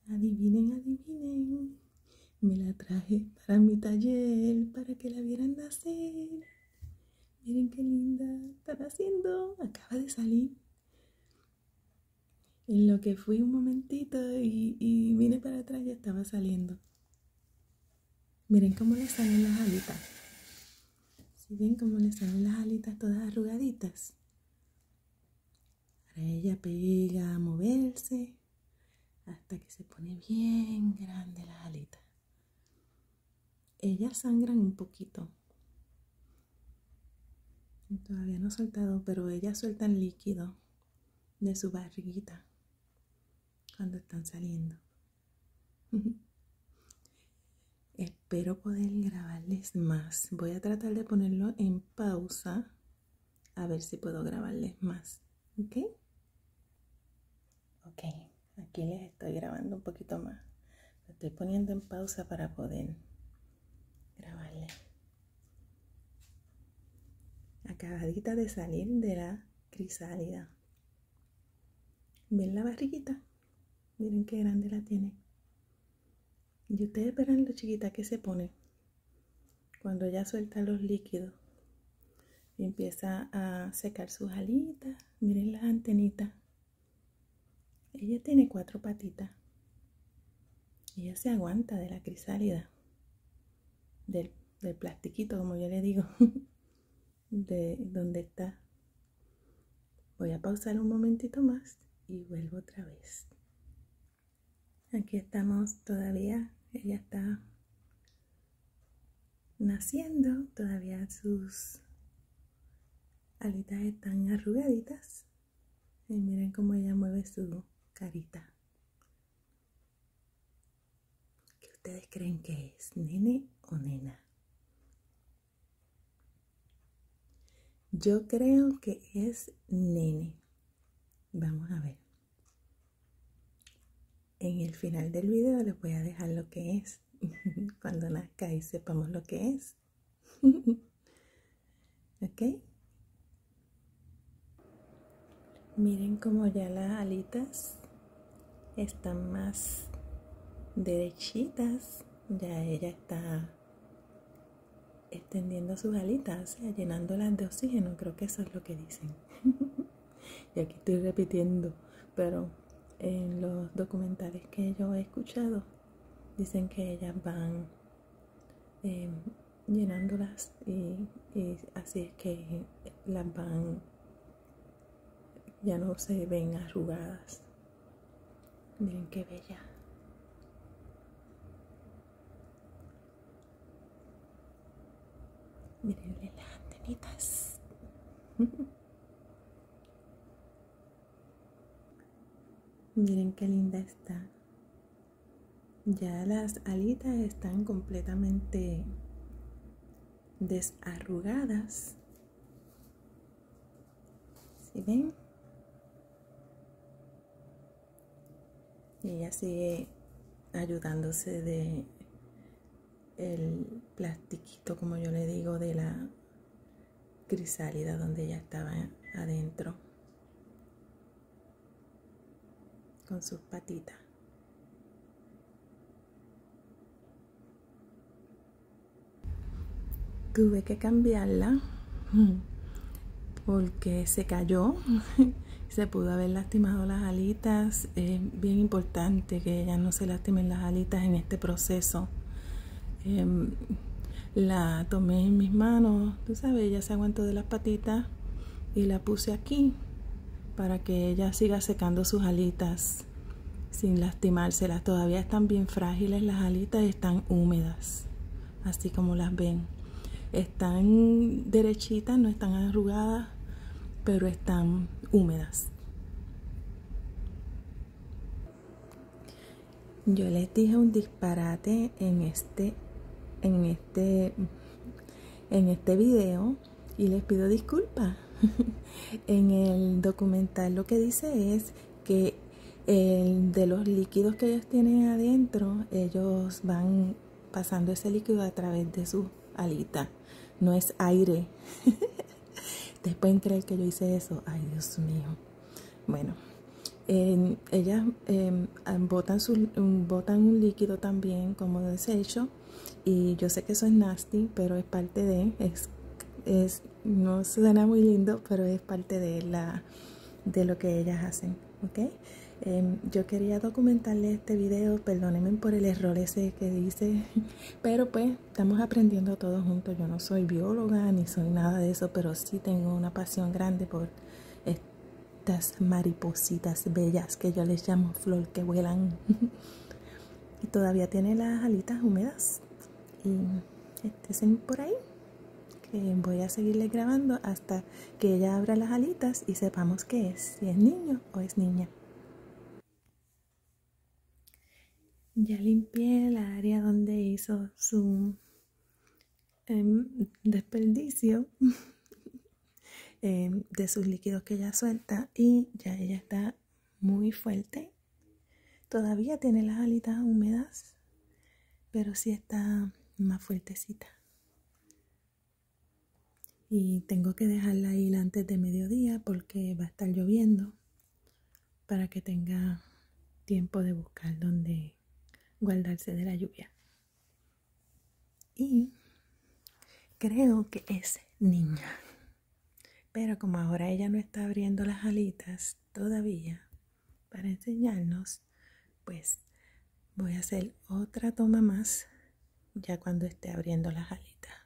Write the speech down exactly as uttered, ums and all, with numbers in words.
Adivinen, adivinen. Me la traje para mi taller, para que la vieran nacer. Miren qué linda está haciendo. Acaba de salir. En lo que fui un momentito y, y vine para atrás, ya estaba saliendo. Miren cómo le salen las alitas. ¿Sí ven cómo le salen las alitas todas arrugaditas? Ahora ella pega a moverse hasta que se pone bien grande las alitas. Ellas sangran un poquito. Todavía no he soltado, pero ellas sueltan líquido de su barriguita cuando están saliendo. Espero poder grabarles más. Voy a tratar de ponerlo en pausa a ver si puedo grabarles más. ¿Ok? Ok, aquí les estoy grabando un poquito más. Lo estoy poniendo en pausa para poder grabarles. Acabadita de salir de la crisálida. ¿Ven la barriguita? Miren qué grande la tiene. Y ustedes verán lo chiquita que se pone cuando ya suelta los líquidos y empieza a secar sus alitas. Miren las antenitas. Ella tiene cuatro patitas. Ella se aguanta de la crisálida, del, del plastiquito, como yo le digo, de donde está. Voy a pausar un momentito más y vuelvo otra vez. Aquí estamos todavía. Ella está naciendo. Todavía sus alitas están arrugaditas. Y miren cómo ella mueve su carita. ¿Qué ustedes creen que es? ¿Nene o nena? Yo creo que es nene. Vamos a ver. En el final del video les voy a dejar lo que es. Cuando nazca y sepamos lo que es. ¿Ok? Miren cómo ya las alitas están más derechitas. Ya ella está extendiendo sus alitas, o sea, llenándolas de oxígeno. Creo que eso es lo que dicen. Y aquí estoy repitiendo, pero en los documentales que yo he escuchado dicen que ellas van eh, llenándolas y, y así es que las van, ya no se ven arrugadas. Miren qué bella. Mirenle las antenitas. Miren qué linda está. Ya las alitas están completamente desarrugadas. ¿Sí ven? Y ella sigue ayudándose de el plastiquito, como yo le digo, de la crisálida donde ella estaba adentro, con sus patitas. Tuve que cambiarla porque se cayó. Se pudo haber lastimado las alitas. Es bien importante que ellas no se lastimen las alitas en este proceso. Eh, la tomé en mis manos, tú sabes, ella se aguantó de las patitas y la puse aquí para que ella siga secando sus alitas sin lastimárselas. Todavía están bien frágiles las alitas, están húmedas, así como las ven. Están derechitas, no están arrugadas, pero están húmedas. Yo les dije un disparate en este en este en este video y les pido disculpas. En el documental lo que dice es que el de los líquidos que ellos tienen adentro, ellos van pasando ese líquido a través de sus alitas. No es aire. ¿Ustedes pueden creer que yo hice eso? Ay, Dios mío. Bueno, Eh, ellas eh, botan, su, botan un líquido también como desecho, y yo sé que eso es nasty, pero es parte de, es, es, no suena muy lindo, pero es parte de, la, de lo que ellas hacen, ¿ok? Eh, yo quería documentarle este video, perdónenme por el error ese que dice, pero pues estamos aprendiendo todos juntos. Yo no soy bióloga ni soy nada de eso, pero sí tengo una pasión grande por estas maripositas bellas que yo les llamo flor que vuelan. Y todavía tiene las alitas húmedas, y estén por ahí, que voy a seguirle grabando hasta que ella abra las alitas y sepamos qué es, si es niño o es niña. Ya limpié el área donde hizo su eh, desperdicio eh, de sus líquidos que ella suelta, y ya ella está muy fuerte. Todavía tiene las alitas húmedas, pero sí está más fuertecita. Y tengo que dejarla ir antes de mediodía porque va a estar lloviendo, para que tenga tiempo de buscar dónde guardarse de la lluvia. Y creo que es niña, pero como ahora ella no está abriendo las alitas todavía para enseñarnos, pues voy a hacer otra toma más ya cuando esté abriendo las alitas.